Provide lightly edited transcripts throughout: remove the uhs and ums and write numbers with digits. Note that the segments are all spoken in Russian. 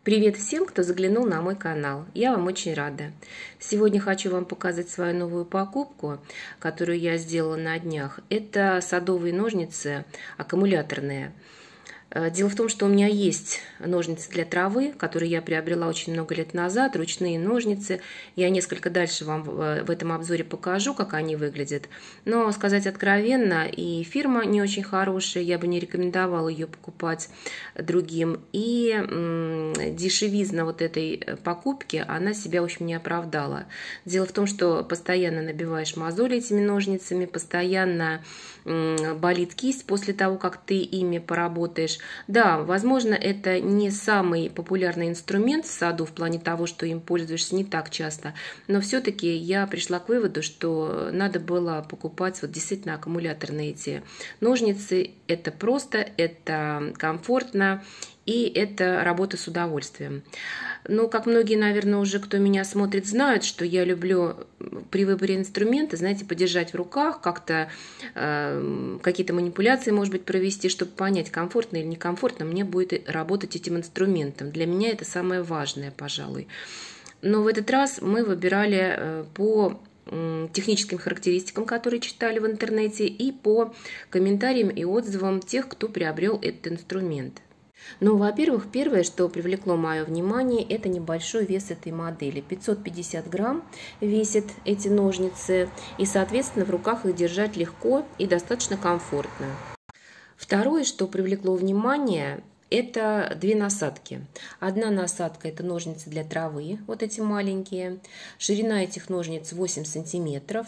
Привет всем, кто заглянул на мой канал. Я вам очень рада. Сегодня хочу вам показать свою новую покупку, которую я сделала на днях. Это садовые ножницы аккумуляторные. Дело в том, что у меня есть ножницы для травы, которые я приобрела очень много лет назад, ручные ножницы. Я несколько дальше вам в этом обзоре покажу, как они выглядят. Но сказать откровенно, и фирма не очень хорошая, я бы не рекомендовала ее покупать другим. И дешевизна вот этой покупки, она себя, в общем, не оправдала. Дело в том, что постоянно набиваешь мозоли этими ножницами, постоянно болит кисть после того, как ты ими поработаешь. Да, возможно, это не самый популярный инструмент в саду в плане того, что им пользуешься не так часто, но все-таки я пришла к выводу, что надо было покупать вот действительно аккумуляторные эти ножницы. Это просто, это комфортно. И это работа с удовольствием. Ну, как многие, наверное, уже, кто меня смотрит, знают, что я люблю при выборе инструмента, знаете, подержать в руках, как-то какие-то манипуляции, может быть, провести, чтобы понять, комфортно или некомфортно мне будет работать этим инструментом. Для меня это самое важное, пожалуй. Но в этот раз мы выбирали по техническим характеристикам, которые читали в интернете, и по комментариям и отзывам тех, кто приобрел этот инструмент. Ну, во-первых, первое, что привлекло мое внимание, это небольшой вес этой модели. 550 грамм весят эти ножницы, и, соответственно, в руках их держать легко и достаточно комфортно. Второе, что привлекло внимание, это две насадки. Одна насадка – это ножницы для травы, вот эти маленькие. Ширина этих ножниц 8 сантиметров.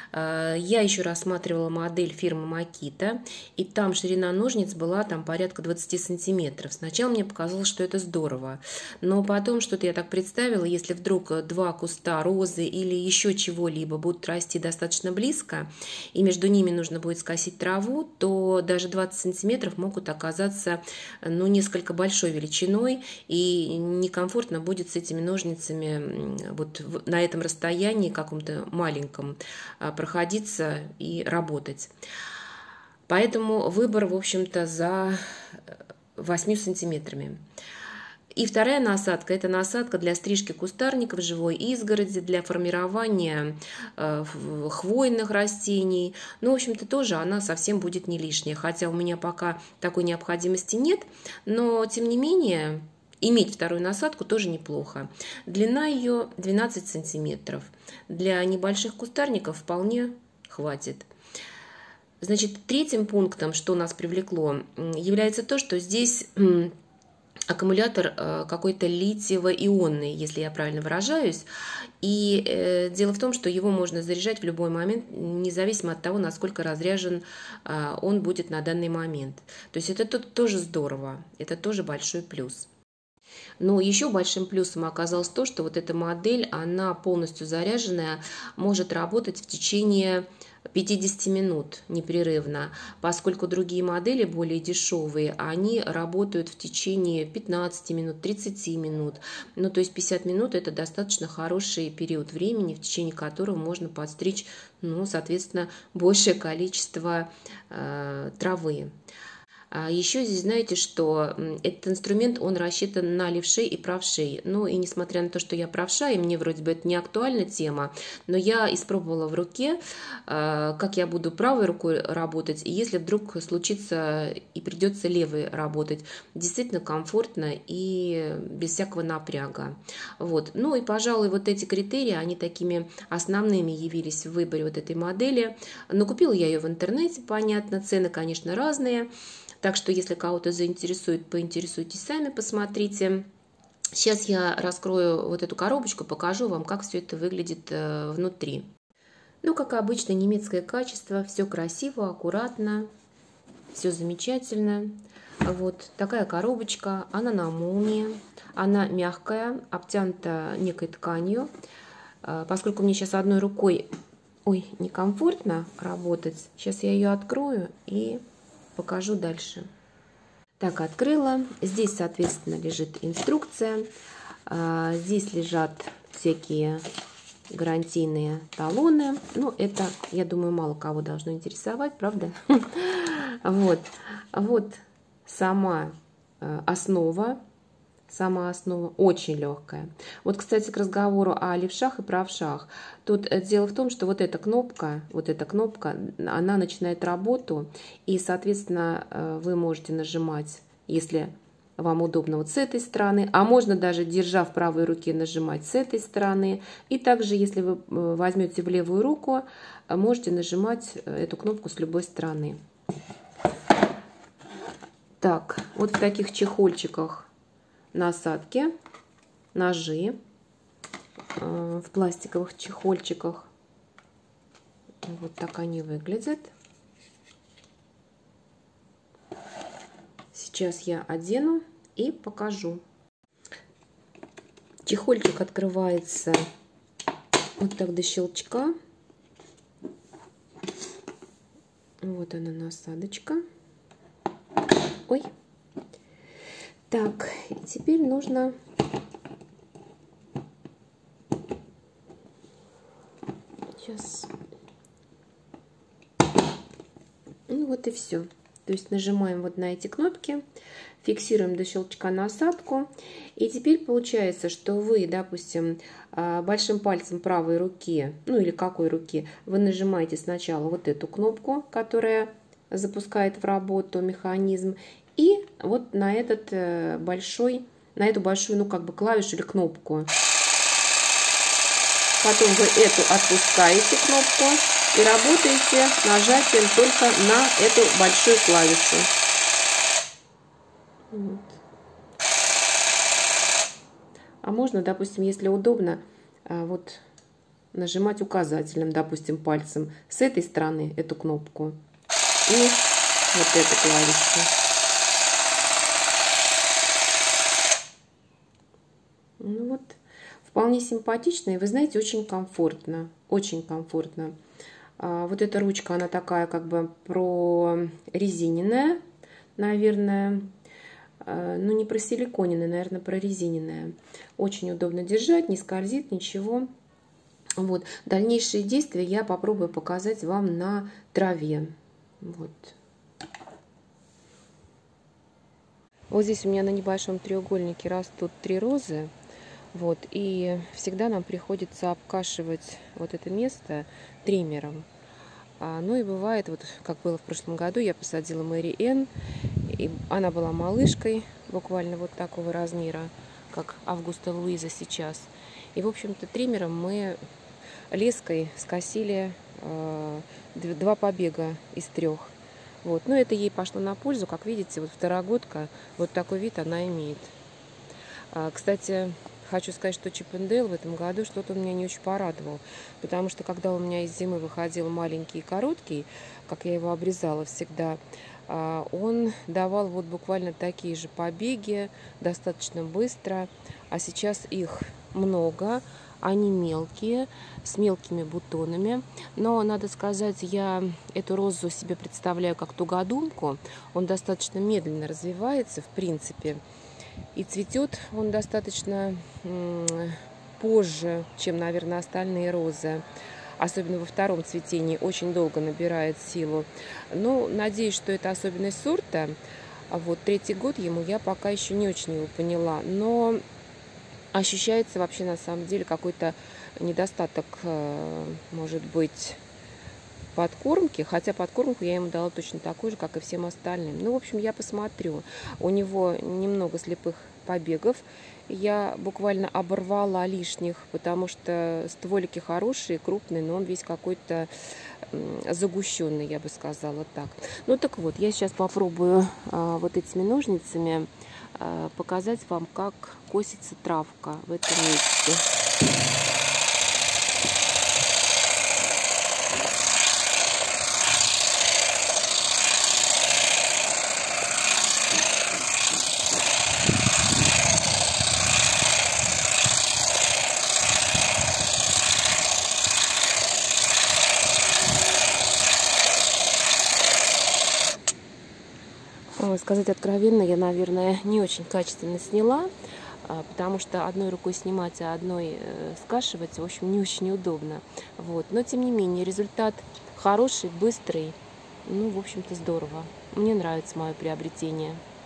Я еще рассматривала модель фирмы Makita, и там ширина ножниц была там порядка 20 сантиметров. Сначала мне показалось, что это здорово, но потом что-то я так представила, если вдруг два куста розы или еще чего-либо будут расти достаточно близко, и между ними нужно будет скосить траву, то даже 20 сантиметров могут оказаться, ну, несколько большой величиной, и некомфортно будет с этими ножницами вот на этом расстоянии каком-то маленьком проходиться и работать. Поэтому выбор, в общем-то, за 8 сантиметрами. И вторая насадка – это насадка для стрижки кустарников, живой изгороди, для формирования хвойных растений. Ну, в общем-то, тоже она совсем будет не лишняя. Хотя у меня пока такой необходимости нет, но, тем не менее, иметь вторую насадку тоже неплохо. Длина ее 12 сантиметров. Для небольших кустарников вполне хватит. Значит, третьим пунктом, что нас привлекло, является то, что здесь аккумулятор какой-то литиево-ионный, если я правильно выражаюсь. И дело в том, что его можно заряжать в любой момент, независимо от того, насколько разряжен он будет на данный момент. То есть это тоже здорово, это тоже большой плюс. Но еще большим плюсом оказалось то, что вот эта модель, она полностью заряженная, может работать в течение 50 минут непрерывно, поскольку другие модели, более дешевые, они работают в течение 15 минут, 30 минут. Ну, то есть 50 минут – это достаточно хороший период времени, в течение которого можно подстричь, ну, соответственно, большее количество травы. Еще здесь знаете, что этот инструмент, он рассчитан на левшей и правшей. Ну и несмотря на то, что я правша, и мне вроде бы это не актуальна тема, но я испробовала в руке, как я буду правой рукой работать, и если вдруг случится и придется левой работать, действительно комфортно и без всякого напряга. Вот. Ну и, пожалуй, вот эти критерии, они такими основными явились в выборе вот этой модели. Но купила я ее в интернете, понятно, цены, конечно, разные. Так что, если кого-то заинтересует, поинтересуйтесь сами, посмотрите. Сейчас я раскрою вот эту коробочку, покажу вам, как все это выглядит внутри. Ну, как обычно, немецкое качество, все красиво, аккуратно, все замечательно. Вот такая коробочка, она на молнии, она мягкая, обтянута некой тканью. Поскольку мне сейчас одной рукой, некомфортно работать, сейчас я ее открою и покажу дальше. Так, открыла. Здесь, соответственно, лежит инструкция. Здесь лежат всякие гарантийные талоны. Ну, это, я думаю, мало кого должно интересовать, правда? Вот сама основа сама основа очень легкая. Вот, кстати, к разговору о левшах и правшах. Тут дело в том, что вот эта кнопка, она начинает работу, и, соответственно, вы можете нажимать, если вам удобно, вот с этой стороны, а можно даже, держа в правой руке, нажимать с этой стороны. И также, если вы возьмете в левую руку, можете нажимать эту кнопку с любой стороны. Так, вот в таких чехольчиках насадки, ножи, в пластиковых чехольчиках. Вот так они выглядят. Сейчас я одену и покажу. Чехольчик открывается вот так до щелчка. Вот она, насадочка. Ой. Так, и теперь нужно сейчас. Ну вот и все. То есть нажимаем вот на эти кнопки, фиксируем до щелчка насадку. И теперь получается, что вы, допустим, большим пальцем правой руки, ну или какой руки, вы нажимаете сначала вот эту кнопку, которая запускает в работу механизм, и вот на эту большую, ну как бы клавишу или кнопку. Потом вы эту отпускаете кнопку и работаете нажатием только на эту большую клавишу. Вот. А можно, допустим, если удобно, вот нажимать указательным, допустим, пальцем с этой стороны эту кнопку и вот эту клавишу. Ну вот. Вполне симпатично, и вы знаете, очень комфортно, очень комфортно. Вот эта ручка, она такая как бы прорезиненная, наверное, ну не просиликоненная, наверное, прорезиненная. Очень удобно держать, не скользит, ничего. Вот. Дальнейшие действия я попробую показать вам на траве. Вот. Вот здесь у меня на небольшом треугольнике растут 3 розы. Вот, и всегда нам приходится обкашивать вот это место триммером. Ну и бывает, вот как было в прошлом году, я посадила Мэри Энн, и она была малышкой, буквально вот такого размера, как Августа Луиза сейчас. И, в общем-то, триммером мы леской скосили 2 побега из 3. Вот. Но это ей пошло на пользу, как видите, вот второгодка, вот такой вид она имеет. Кстати, хочу сказать, что Чип энд Дейл в этом году что-то меня не очень порадовал, потому что когда у меня из зимы выходил маленький и короткий, как я его обрезала всегда, он давал вот буквально такие же побеги достаточно быстро, а сейчас их много, они мелкие, с мелкими бутонами, но надо сказать, я эту розу себе представляю как тугодумку, он достаточно медленно развивается в принципе. И цветет он достаточно позже, чем, наверное, остальные розы. Особенно во втором цветении очень долго набирает силу. Но надеюсь, что это особенность сорта. А вот 3-й год ему я пока еще не очень его поняла. Но ощущается вообще на самом деле какой-то недостаток, может быть, подкормки, хотя подкормку я ему дала точно такую же, как и всем остальным. Ну, в общем, я посмотрю. У него немного слепых побегов. Я буквально оборвала лишних, потому что стволики хорошие, крупные, но он весь какой-то загущенный, я бы сказала так. Ну, так вот, я сейчас попробую вот этими ножницами показать вам, как косится травка в этом месте. Сказать откровенно, я, наверное, не очень качественно сняла, потому что одной рукой снимать, а одной скашивать, в общем, не очень удобно. Вот. Но, тем не менее, результат хороший, быстрый, ну, в общем-то, здорово. Мне нравится мое приобретение.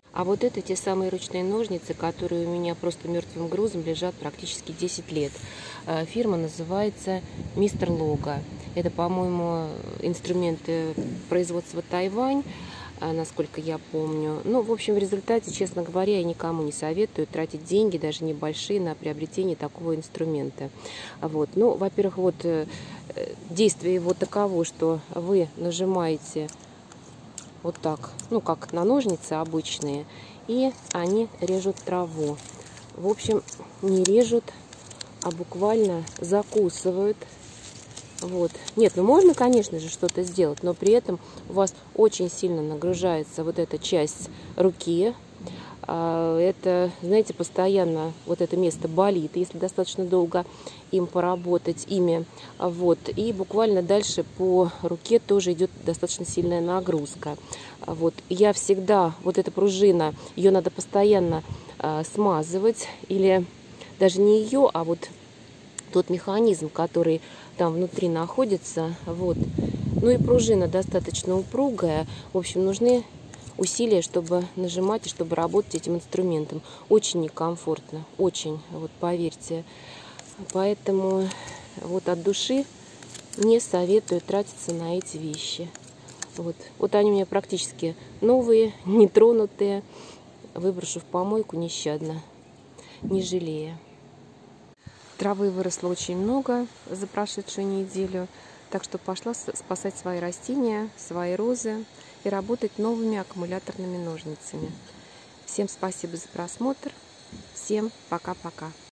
А вот это те самые ручные ножницы, которые у меня просто мертвым грузом лежат практически 10 лет. Фирма называется Мистер Лого. Это, по-моему, инструменты производства Тайвань, насколько я помню. Ну, в общем, в результате, честно говоря, я никому не советую тратить деньги, даже небольшие, на приобретение такого инструмента. Вот. Ну, во-первых, вот действие его таково, что вы нажимаете вот так, ну, как на ножницы обычные, и они режут траву. В общем, не режут, а буквально закусывают. Вот. Нет, ну можно, конечно же, что-то сделать, но при этом у вас очень сильно нагружается вот эта часть руки. Это, знаете, постоянно вот это место болит, если достаточно долго им поработать, ими. Вот. И буквально дальше по руке тоже идет достаточно сильная нагрузка. Вот. Я всегда, вот эта пружина, ее надо постоянно смазывать, или даже не ее, а вот тот механизм, который там внутри находится. Вот. Ну и пружина достаточно упругая. В общем, нужны усилия, чтобы нажимать и чтобы работать этим инструментом. Очень некомфортно, очень, вот поверьте. Поэтому вот от души не советую тратиться на эти вещи. Вот они у меня практически новые, нетронутые. Выброшу в помойку нещадно, не жалея. Травы выросло очень много за прошедшую неделю, так что пошла спасать свои растения, свои розы и работать новыми аккумуляторными ножницами. Всем спасибо за просмотр. Всем пока-пока.